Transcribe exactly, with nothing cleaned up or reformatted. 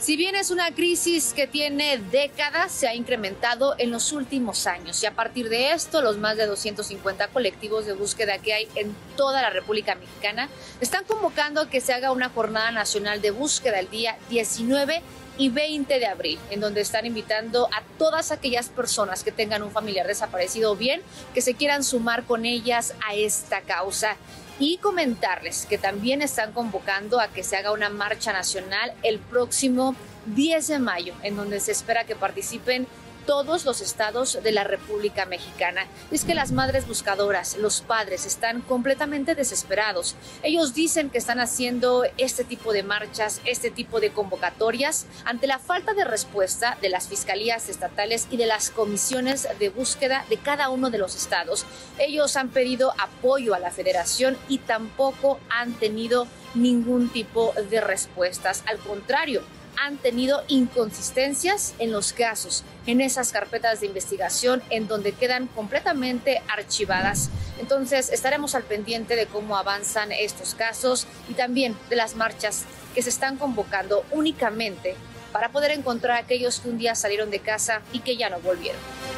Si bien es una crisis que tiene décadas, se ha incrementado en los últimos años y a partir de esto, los más de doscientos cincuenta colectivos de búsqueda que hay en toda la República Mexicana están convocando a que se haga una jornada nacional de búsqueda el día diecinueve y veinte de abril, en donde están invitando a todas aquellas personas que tengan un familiar desaparecido o bien que se quieran sumar con ellas a esta causa. Y comentarles que también están convocando a que se haga una marcha nacional el próximo diez de mayo, en donde se espera que participen todos los estados de la República Mexicana. Es que las madres buscadoras, los padres, están completamente desesperados. Ellos dicen que están haciendo este tipo de marchas, este tipo de convocatorias, ante la falta de respuesta de las fiscalías estatales y de las comisiones de búsqueda de cada uno de los estados. Ellos han pedido apoyo a la federación y tampoco han tenido ningún tipo de respuestas. Al contrario, han tenido inconsistencias en los casos, en esas carpetas de investigación en donde quedan completamente archivadas. Entonces estaremos al pendiente de cómo avanzan estos casos y también de las marchas que se están convocando únicamente para poder encontrar a aquellos que un día salieron de casa y que ya no volvieron.